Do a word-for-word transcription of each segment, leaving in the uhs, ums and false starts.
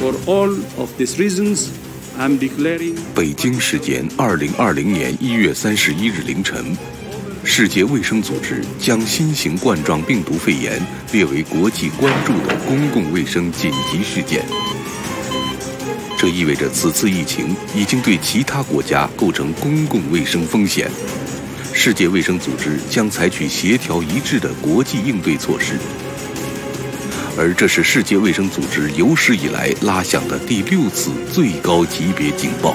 For all of these reasons, I'm declaring. 北京时间二零二零年一月三十一日凌晨，世界卫生组织将新型冠状病毒肺炎列为国际关注的公共卫生紧急事件。这意味着此次疫情已经对其他国家构成公共卫生风险。世界卫生组织将采取协调一致的国际应对措施。而这是世界卫生组织有史以来拉响的第六次最高级别警报。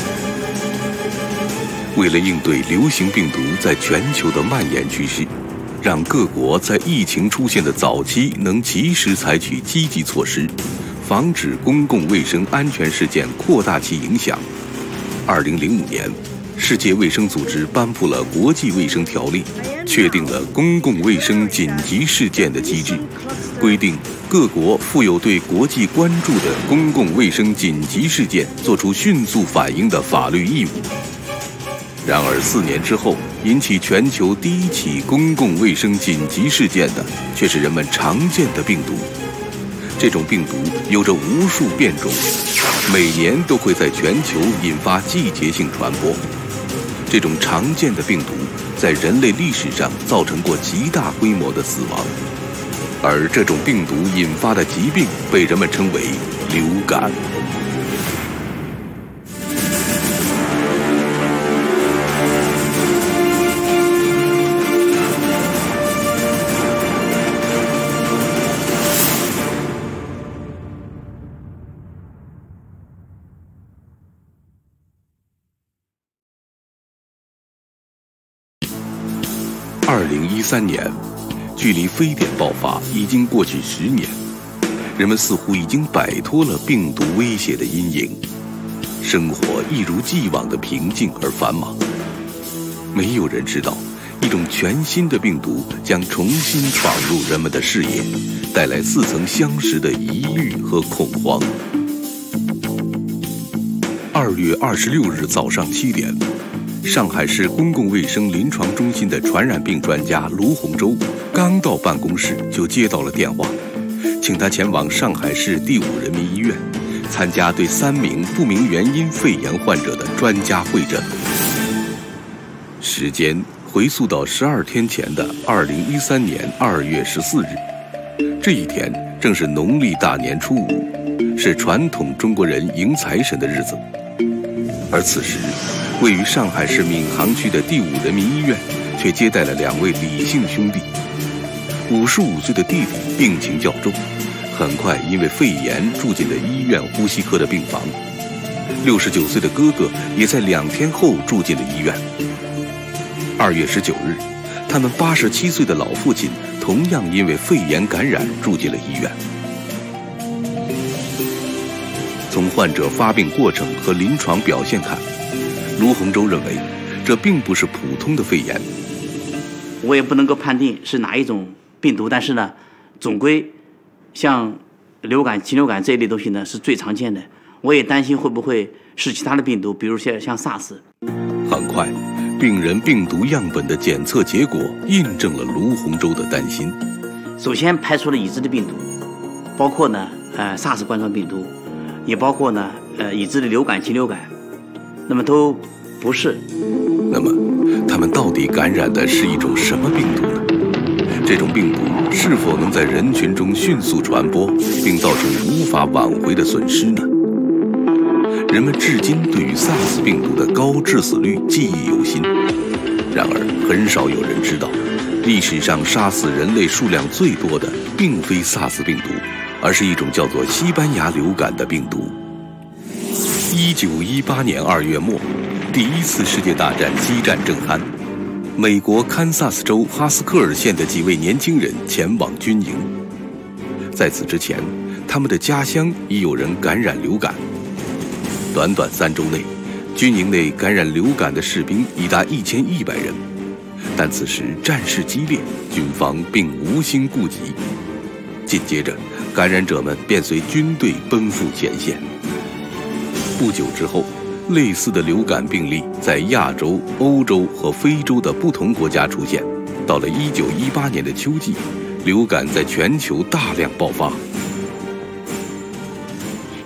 为了应对流行病毒在全球的蔓延趋势，让各国在疫情出现的早期能及时采取积极措施，防止公共卫生安全事件扩大其影响。二零零五年，世界卫生组织颁布了国际卫生条例，确定了公共卫生紧急事件的机制，规定各国负有对国际关注的公共卫生紧急事件作出迅速反应的法律义务。然而四年之后，引起全球第一起公共卫生紧急事件的却是人们常见的病毒。这种病毒有着无数变种，每年都会在全球引发季节性传播。这种常见的病毒在人类历史上造成过极大规模的死亡，而这种病毒引发的疾病被人们称为流感。二零一三年，距离非典爆发已经过去十年，人们似乎已经摆脱了病毒威胁的阴影，生活一如既往的平静而繁忙。没有人知道，一种全新的病毒将重新闯入人们的视野，带来似曾相识的疑虑和恐慌。二月二十六日早上七点。上海市公共卫生临床中心的传染病专家卢洪洲刚到办公室，就接到了电话，请他前往上海市第五人民医院，参加对三名不明原因肺炎患者的专家会诊。时间回溯到十二天前的二零一三年二月十四日，这一天正是农历大年初五，是传统中国人迎财神的日子。而此时，位于上海市闵行区的第五人民医院却接待了两位李姓兄弟。五十五岁的弟弟病情较重，很快因为肺炎住进了医院呼吸科的病房。六十九岁的哥哥也在两天后住进了医院。二月十九日，他们八十七岁的老父亲同样因为肺炎感染住进了医院。从患者发病过程和临床表现看，卢洪洲认为，这并不是普通的肺炎。 我也不能够判定是哪一种病毒，但是呢，总归像流感、禽流感这一类东西呢是最常见的。我也担心会不会是其他的病毒，比如像像 SARS。 很快，病人病毒样本的检测结果印证了卢洪洲的担心。 首先排除了已知的病毒，包括呢呃 SARS 冠状病毒，也包括呢呃已知的流感、禽流感。那么都不是。 那么，他们到底感染的是一种什么病毒呢？这种病毒是否能在人群中迅速传播，并造成无法挽回的损失呢？人们至今对于 SARS 病毒的高致死率记忆犹新。然而，很少有人知道，历史上杀死人类数量最多的并非 SARS 病毒，而是一种叫做西班牙流感的病毒。一九一八年二月末，第一次世界大战激战正酣，美国堪萨斯州哈斯科尔县的几位年轻人前往军营。在此之前，他们的家乡已有人感染流感。短短三周内，军营内感染流感的士兵已达一千一百人。但此时战事激烈，军方并无心顾及。紧接着，感染者们便随军队奔赴前线。不久之后，类似的流感病例在亚洲、欧洲和非洲的不同国家出现。到了一九一八年的秋季，流感在全球大量爆发。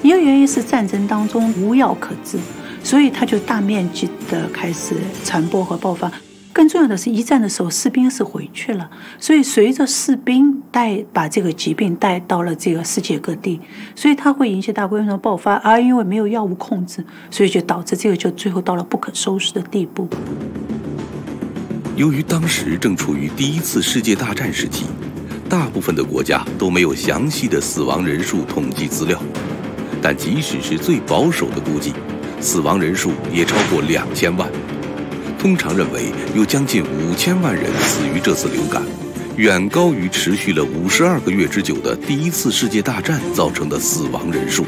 一个原因是战争当中无药可治，所以它就大面积的开始传播和爆发。更重要的是，一战的时候士兵是回去了，所以随着士兵带把这个疾病带到了这个世界各地，所以它会引起大规模的爆发。而因为没有药物控制，所以就导致这个就最后到了不可收拾的地步。 由于当时正处于第一次世界大战时期，大部分的国家都没有详细的死亡人数统计资料，但即使是最保守的估计，死亡人数也超过两千万。通常认为有将近五千万人死于这次流感，远高于持续了五十二个月之久的第一次世界大战造成的死亡人数。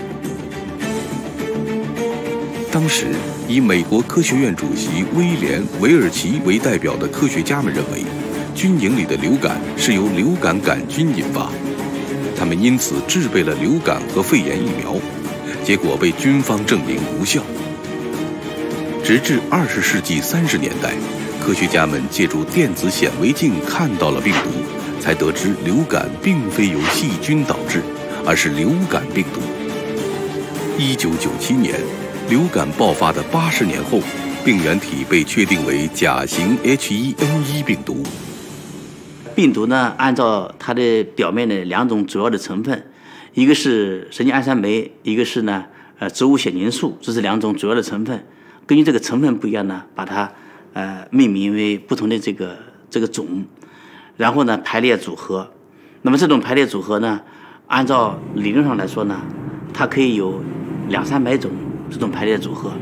当时，以美国科学院主席威廉·韦尔奇为代表的科学家们认为，军营里的流感是由流感杆菌引发，他们因此制备了流感和肺炎疫苗，结果被军方证明无效。直至二十世纪三十年代，科学家们借助电子显微镜看到了病毒，才得知流感并非由细菌导致，而是流感病毒。一九九七年，流感爆发的八十年后，病原体被确定为甲型 H 一 N 一 病毒。 病毒呢，按照它的表面的两种主要的成分，一个是神经氨酸酶，一个是呢呃植物血凝素，这是两种主要的成分。根据这个成分不一样呢，把它呃命名为不同的这个这个种，然后呢排列组合。那么这种排列组合呢，按照理论上来说呢，它可以有两三百种这种排列组合。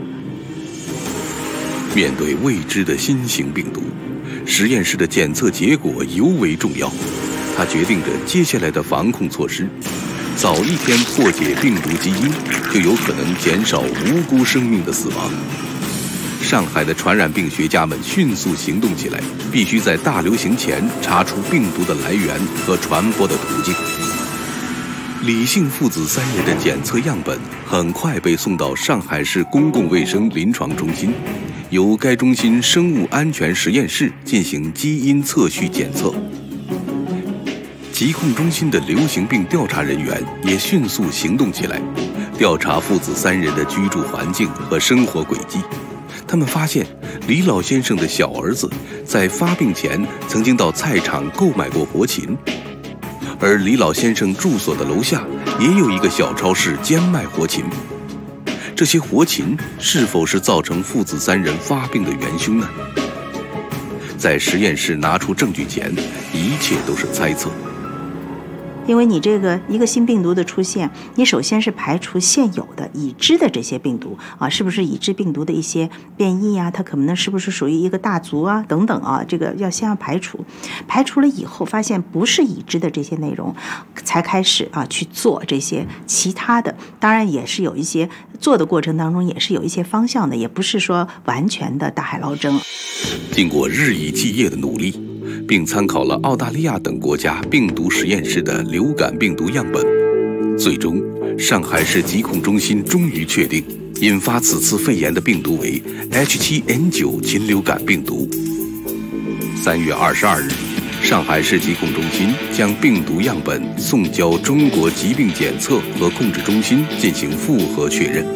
面对未知的新型病毒，实验室的检测结果尤为重要，它决定着接下来的防控措施。早一天破解病毒基因，就有可能减少无辜生命的死亡。上海的传染病学家们迅速行动起来，必须在大流行前查出病毒的来源和传播的途径。李姓父子三人的检测样本很快被送到上海市公共卫生临床中心，由该中心生物安全实验室进行基因测序检测。疾控中心的流行病调查人员也迅速行动起来，调查父子三人的居住环境和生活轨迹。他们发现，李老先生的小儿子在发病前曾经到菜场购买过活禽，而李老先生住所的楼下也有一个小超市兼卖活禽。这些活禽是否是造成父子三人发病的元凶呢？在实验室拿出证据前，一切都是猜测。 因为你这个一个新病毒的出现，你首先是排除现有的已知的这些病毒啊，是不是已知病毒的一些变异啊？它可能是不是属于一个大族啊？等等啊，这个要先要排除。排除了以后，发现不是已知的这些内容，才开始啊去做这些其他的。当然也是有一些做的过程当中也是有一些方向的，也不是说完全的大海捞针。 经过日以继夜的努力，并参考了澳大利亚等国家病毒实验室的流感病毒样本，最终上海市疾控中心终于确定，引发此次肺炎的病毒为 H 七 N 九 禽流感病毒。三月二十二日，上海市疾控中心将病毒样本送交中国疾病检测和控制中心进行复核确认。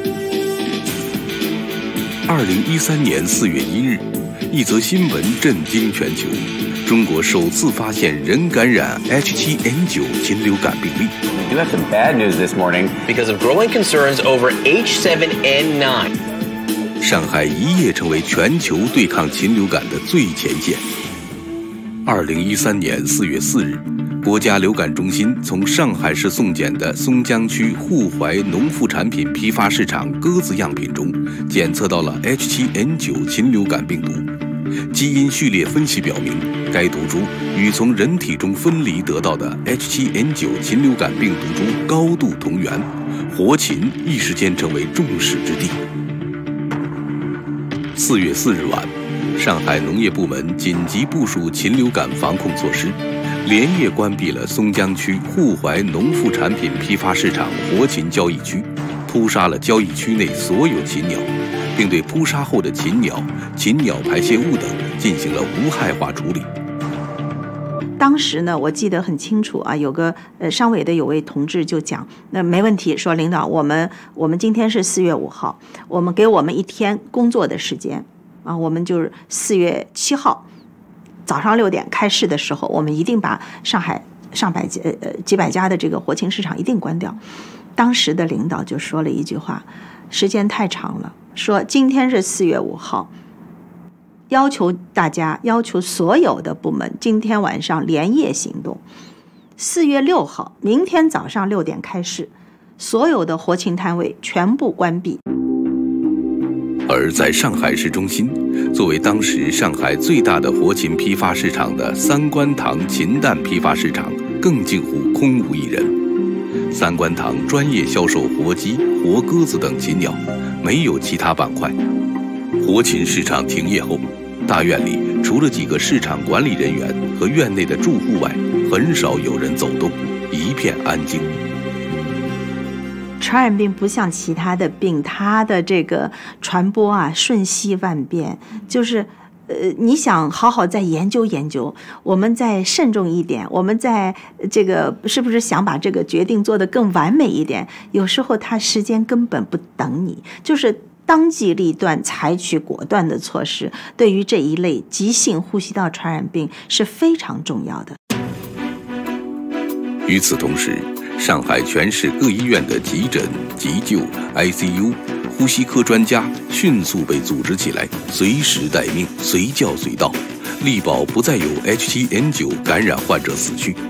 二零一三年四月一日，一则新闻震惊全球。中国首次发现人感染 H 七 N 九 禽流感病例。 We do have some bad news this morning because of growing concerns over H seven N nine. 上海一夜成为全球对抗禽流感的最前线。二零一三年四月四日，国家流感中心从上海市送检的松江区沪淮农副产品批发市场鸽子样品中，检测到了 H 七 N 九 禽流感病毒。基因序列分析表明，该毒株与从人体中分离得到的 H 七 N 九 禽流感病毒株高度同源，活禽一时间成为众矢之的。四月四日晚，上海农业部门紧急部署禽流感防控措施，连夜关闭了松江区沪淮农副产品批发市场活禽交易区，扑杀了交易区内所有禽鸟，并对扑杀后的禽鸟、禽鸟排泄物等进行了无害化处理。 当时呢，我记得很清楚啊，有个呃商委的有位同志就讲，那没问题，说领导，我们我们今天是四月五号，我们给我们一天工作的时间啊，我们就是四月七号早上六点开市的时候，我们一定把上海上百家呃几百家的这个活禽市场一定关掉。当时的领导就说了一句话，时间太长了，说今天是四月五号。要求大家，要求所有的部门今天晚上连夜行动。四月六号，明天早上六点开市，所有的活禽摊位全部关闭。 而在上海市中心，作为当时上海最大的活禽批发市场的三官堂禽蛋批发市场，更近乎空无一人。三官堂专业销售活鸡、活鸽子等禽鸟，没有其他板块。活禽市场停业后，大院里除了几个市场管理人员和院内的住户外，很少有人走动，一片安静。 传染病不像其他的病，它的这个传播啊瞬息万变，就是呃，你想好好再研究研究，我们再慎重一点，我们再这个是不是想把这个决定做得更完美一点？有时候它时间根本不等你，就是当机立断，采取果断的措施，对于这一类急性呼吸道传染病是非常重要的。 与此同时，上海全市各医院的急诊、急救、I C U、呼吸科专家迅速被组织起来，随时待命，随叫随到，力保不再有 H 七 N 九 感染患者死去。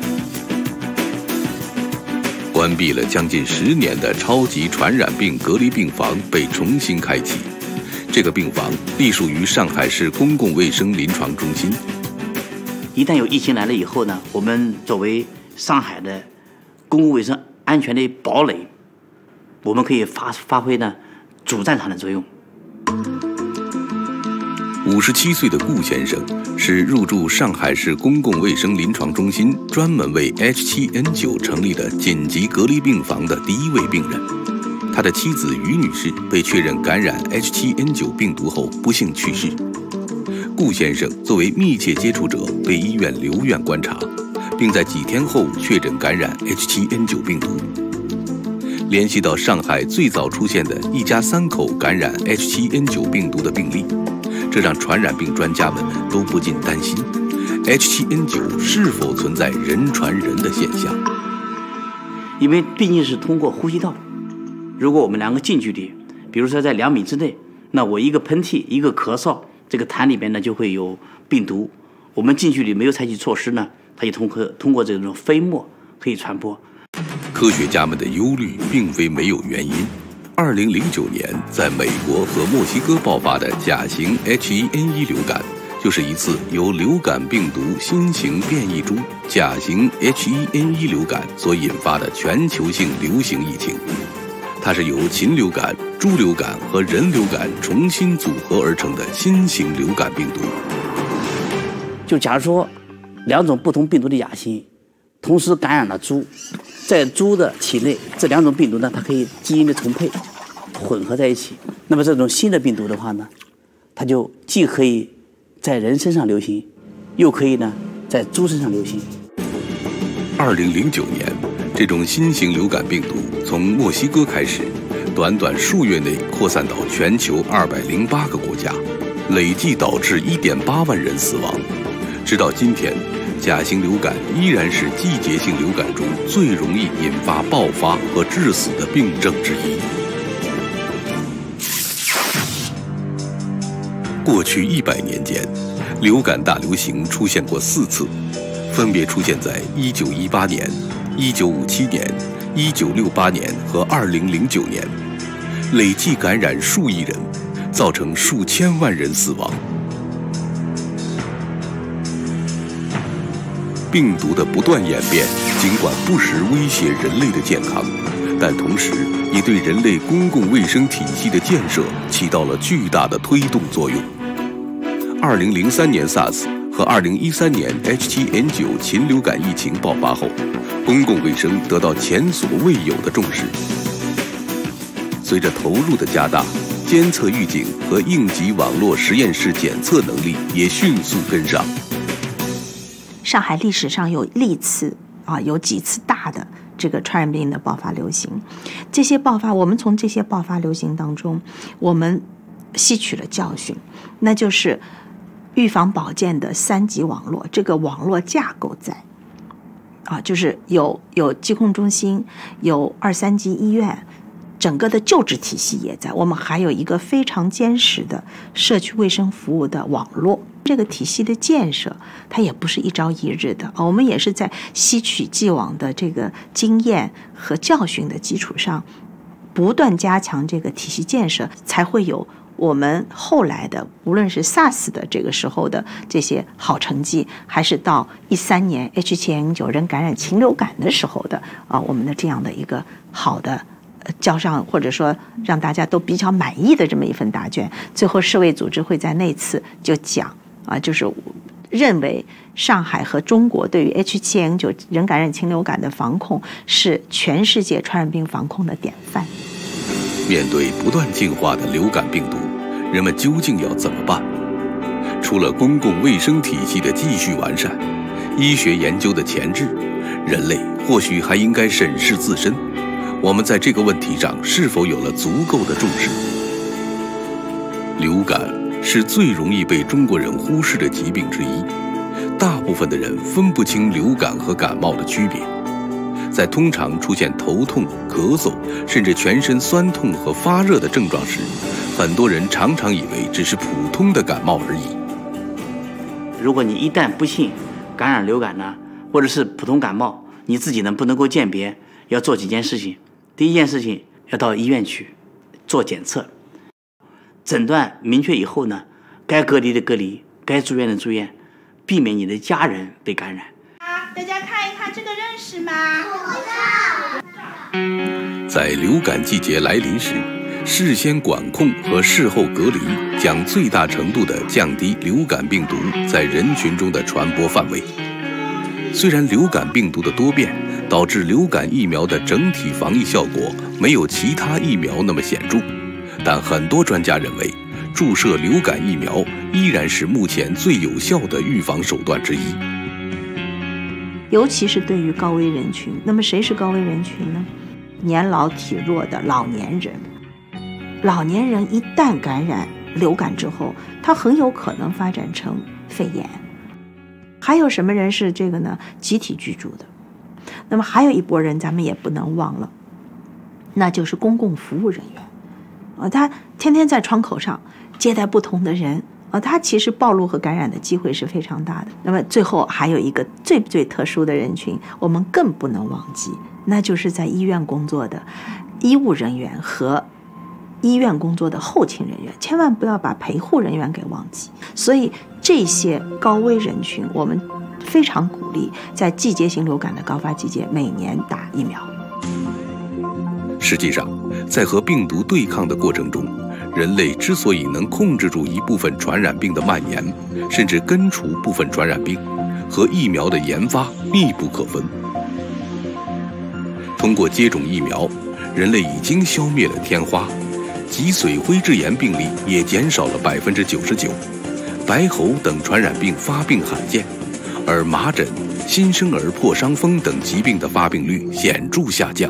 关闭了将近十年的超级传染病隔离病房被重新开启。这个病房隶属于上海市公共卫生临床中心。 一旦有疫情来了以后呢，我们作为上海的公共卫生安全的堡垒，我们可以发发挥呢主战场的作用。 五十七岁的顾先生是入住上海市公共卫生临床中心专门为 H 七 N 九 成立的紧急隔离病房的第一位病人。他的妻子于女士被确认感染 H 七 N 九 病毒后不幸去世。顾先生作为密切接触者被医院留院观察，并在几天后确诊感染 H 七 N 九 病毒。联系到上海最早出现的一家三口感染 H 七 N 九 病毒的病例，这让传染病专家们都不禁担心 H 七 N 九 是否存在人传人的现象。 因为毕竟是通过呼吸道，如果我们两个近距离，比如说在两米之内，那我一个喷嚏一个咳嗽，这个痰里边呢就会有病毒，我们近距离没有采取措施呢，它就通过通过这种飞沫可以传播。 科学家们的忧虑并非没有原因。二零零九年，在美国和墨西哥爆发的甲型 H 一 N 一 流感，就是一次由流感病毒新型变异株甲型 H 一 N 一 流感所引发的全球性流行疫情。它是由禽流感、猪流感和人流感重新组合而成的新型流感病毒。 就假如说两种不同病毒的亚型同时感染了猪，在猪的体内，这两种病毒呢，它可以基因的重配，混合在一起。那么这种新的病毒的话呢，它就既可以在人身上流行，又可以呢在猪身上流行。 二零零九年，这种新型流感病毒从墨西哥开始，短短数月内扩散到全球二百零八个国家，累计导致一点八万人死亡。直到今天，甲型流感依然是季节性流感中最容易引发爆发和致死的病症之一。过去一百年间，流感大流行出现过四次，分别出现在一九一八年、一九五七年、一九六八年和二零零九年，累计感染数亿人，造成数千万人死亡。病毒的不断演变，尽管不时威胁人类的健康，但同时也对人类公共卫生体系的建设起到了巨大的推动作用。二零零三年 SARS 和二零一三年 H 七 N 九 禽流感疫情爆发后，公共卫生得到前所未有的重视。随着投入的加大，监测预警和应急网络实验室检测能力也迅速跟上。 上海历史上有历次啊，有几次大的这个传染病的爆发流行。这些爆发，我们从这些爆发流行当中，我们吸取了教训，那就是预防保健的三级网络，这个网络架构在啊，就是有有疾控中心，有二三级医院，整个的救治体系也在，我们还有一个非常坚实的社区卫生服务的网络。这个体系的建设，它也不是一朝一日的啊，我们也是在吸取既往的这个经验和教训的基础上，不断加强这个体系建设，才会有我们后来的，无论是 SARS 的这个时候的这些好成绩，还是到一三年 H 七N 九人感染禽流感的时候的啊，我们的这样的一个好的交上，或者说让大家都比较满意的这么一份答卷。最后世卫组织会在那次就讲啊，就是认为上海和中国对于 H 七N 九人感染禽流感的防控是全世界传染病防控的典范。 面对不断进化的流感病毒，人们究竟要怎么办？除了公共卫生体系的继续完善，医学研究的前置，人类或许还应该审视自身，我们在这个问题上是否有了足够的重视？流感是最容易被中国人忽视的疾病之一，大部分的人分不清流感和感冒的区别。在通常出现头痛、咳嗽，甚至全身酸痛和发热的症状时，很多人常常以为只是普通的感冒而已。 如果你一旦不幸感染流感呢，或者是普通感冒，你自己呢不能够鉴别，要做几件事情。第一件事情，要到医院去做检测，诊断明确以后呢，该隔离的隔离，该住院的住院，避免你的家人被感染。 大家看一看，这个认识吗？ 在流感季节来临时，事先管控和事后隔离将最大程度地降低流感病毒在人群中的传播范围。虽然流感病毒的多变导致流感疫苗的整体防疫效果没有其他疫苗那么显著，但很多专家认为，注射流感疫苗依然是目前最有效的预防手段之一。 尤其是对于高危人群，那么谁是高危人群呢？年老体弱的老年人。老年人一旦感染流感之后，他很有可能发展成肺炎。还有什么人是这个呢？集体居住的。那么还有一拨人咱们也不能忘了，那就是公共服务人员啊，他天天在窗口上接待不同的人啊，他其实暴露和感染的机会是非常大的。那么最后还有一个最最特殊的人群，我们更不能忘记，那就是在医院工作的医务人员和医院工作的后勤人员，千万不要把陪护人员给忘记。所以这些高危人群，我们非常鼓励在季节性流感的高发季节每年打疫苗。 实际上，在和病毒对抗的过程中，人类之所以能控制住一部分传染病的蔓延，甚至根除部分传染病，和疫苗的研发密不可分。通过接种疫苗，人类已经消灭了天花，脊髓灰质炎病例也减少了百分之九十九，白喉等传染病发病罕见，而麻疹、新生儿破伤风等疾病的发病率显著下降。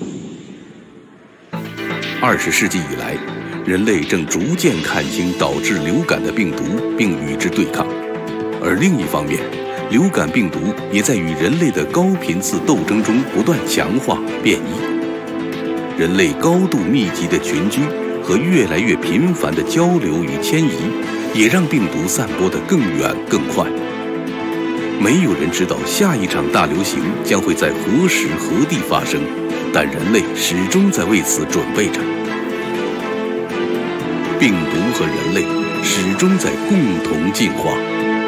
二十世纪以来，人类正逐渐看清导致流感的病毒，并与之对抗。而另一方面，流感病毒也在与人类的高频次斗争中不断强化变异。人类高度密集的群居和越来越频繁的交流与迁移，也让病毒散播得更远更快。没有人知道下一场大流行将会在何时何地发生，但人类始终在为此准备着。病毒和人类始终在共同进化。